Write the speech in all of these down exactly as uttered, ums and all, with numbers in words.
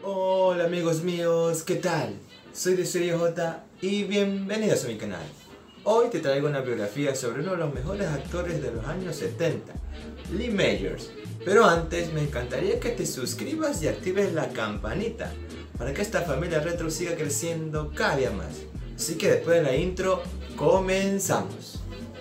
Hola amigos míos, ¿qué tal? Soy de Serie J y bienvenidos a mi canal. Hoy te traigo una biografía sobre uno de los mejores actores de los años setenta, Lee Majors. Pero antes me encantaría que te suscribas y actives la campanita para que esta familia retro siga creciendo cada día más. Así que después de la intro, comenzamos.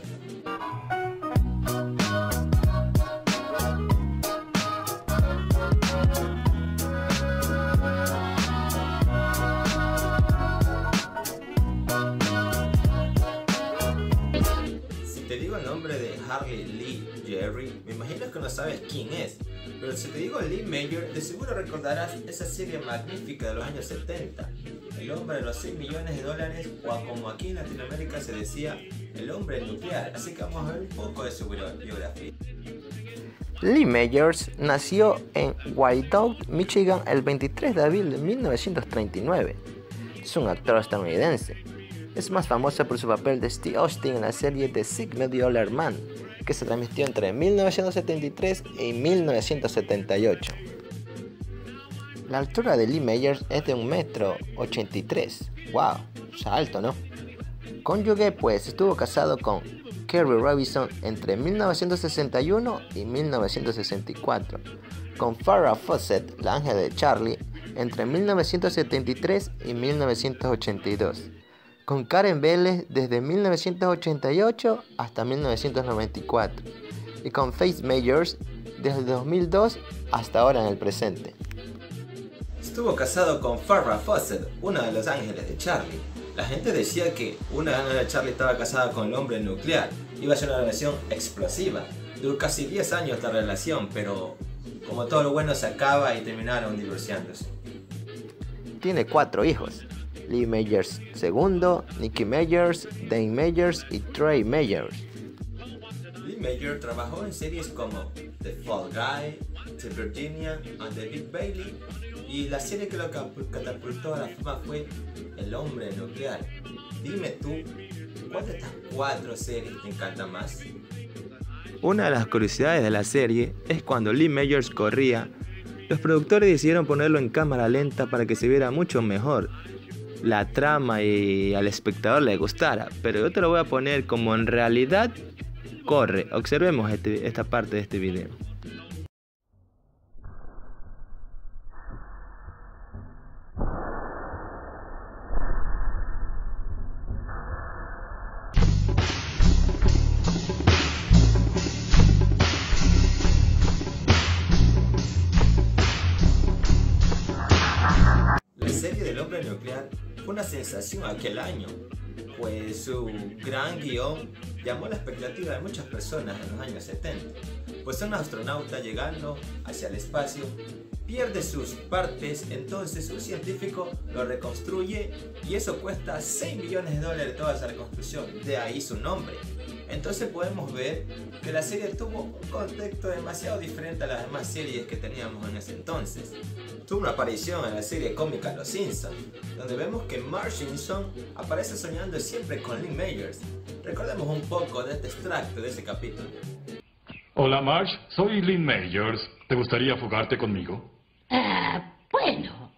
Si te digo el nombre de Harley Lee Jerry, me imagino que no sabes quién es, pero si te digo Lee Majors, de seguro recordarás esa serie magnífica de los años setenta, El hombre de los seis millones de dólares, o como aquí en Latinoamérica se decía, El hombre nuclear. Así que vamos a ver un poco de su biografía. Lee Majors nació en Wyandotte, Michigan, el veintitrés de abril de mil novecientos treinta y nueve. Es un actor estadounidense. Es más famoso por su papel de Steve Austin en la serie The Six Million Dollar Man, que se transmitió entre mil novecientos setenta y tres y mil novecientos setenta y ocho. La altura de Lee Majors es de un metro ochenta y tres. ¡Wow! Es alto, ¿no? Cónyuge, pues estuvo casado con Kerry Robinson entre mil novecientos sesenta y uno y mil novecientos sesenta y cuatro, con Farrah Fawcett, la ángel de Charlie, entre mil novecientos setenta y tres y mil novecientos ochenta y dos, con Karen Vélez desde mil novecientos ochenta y ocho hasta mil novecientos noventa y cuatro, y con Faith Majors desde dos mil dos hasta ahora en el presente. Estuvo casado con Farrah Fawcett, una de los ángeles de Charlie. La gente decía que una ángel de Charlie estaba casada con el hombre nuclear. Iba a ser una relación explosiva. Duró casi diez años la relación, pero como todo lo bueno se acaba y terminaron divorciándose. Tiene cuatro hijos: Lee Majors segundo, Nikki Majors, Dane Majors y Trey Majors. Lee Majors trabajó en series como The Fall Guy, The Virginia and the Big Bailey, y la serie que lo catapultó a la fama fue El hombre nuclear. Dime tú, ¿cuál de estas cuatro series te encanta más? Una de las curiosidades de la serie es cuando Lee Majors corría, los productores decidieron ponerlo en cámara lenta para que se viera mucho mejor la trama y al espectador le gustara, pero yo te lo voy a poner como en realidad corre. Observemos este, esta parte de este video. La serie del hombre nuclear fue una sensación aquel año, pues su gran guión llamó la expectativa de muchas personas en los años setenta, pues un astronauta llegando hacia el espacio pierde sus partes, entonces un científico lo reconstruye y eso cuesta seis millones de dólares toda esa reconstrucción, de ahí su nombre. Entonces podemos ver que la serie tuvo un contexto demasiado diferente a las demás series que teníamos en ese entonces. Tuvo una aparición en la serie cómica Los Simpsons, donde vemos que Marge Simpson aparece soñando siempre con Lee Majors. Recordemos un poco de este extracto de ese capítulo. Hola Marge, soy Lee Majors. ¿Te gustaría fugarte conmigo? Ah, bueno.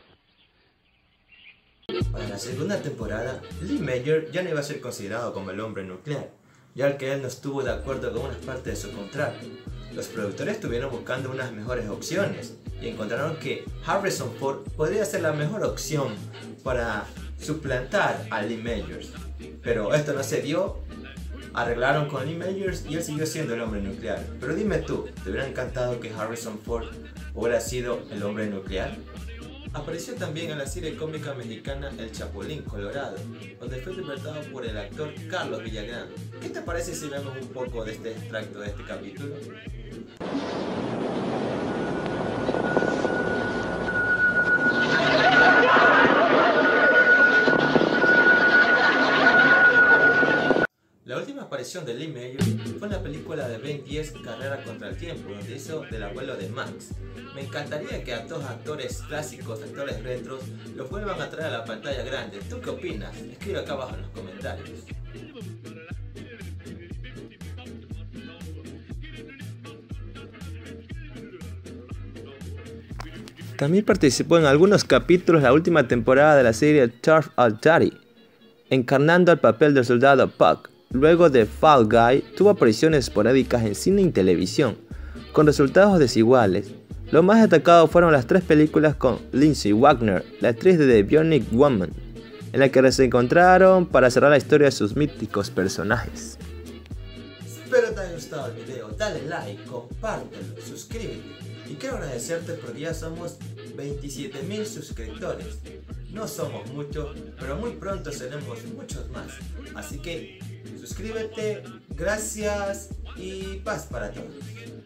Para la segunda temporada, Lee Majors ya no iba a ser considerado como el hombre nuclear, ya que él no estuvo de acuerdo con unas partes de su contrato. Los productores estuvieron buscando unas mejores opciones y encontraron que Harrison Ford podría ser la mejor opción para suplantar a Lee Majors. Pero esto no se dio, arreglaron con Lee Majors y él siguió siendo el hombre nuclear. Pero dime tú, ¿te hubiera encantado que Harrison Ford hubiera sido el hombre nuclear? Apareció también en la serie cómica mexicana El Chapulín Colorado, donde fue interpretado por el actor Carlos Villagrán. ¿Qué te parece si vemos un poco de este extracto de este capítulo? La última aparición de Lee Majors fue en la película de Ben diez, Carrera contra el Tiempo, donde hizo del abuelo de Max. Me encantaría que a dos actores clásicos, actores retros, los vuelvan a traer a la pantalla grande. ¿Tú qué opinas? Escribe acá abajo en los comentarios. También participó en algunos capítulos de la última temporada de la serie Turf or Daddy, encarnando el papel del soldado Puck. Luego de Fall Guy, tuvo apariciones esporádicas en cine y televisión, con resultados desiguales. Lo más destacado fueron las tres películas con Lindsay Wagner, la actriz de The Bionic Woman, en la que se encontraron para cerrar la historia de sus míticos personajes. Espero te haya gustado el video, dale like, compártelo, suscríbete. Y quiero agradecerte porque ya somos veintisiete mil suscriptores. No somos muchos, pero muy pronto seremos muchos más. Así que suscríbete, gracias y paz para todos.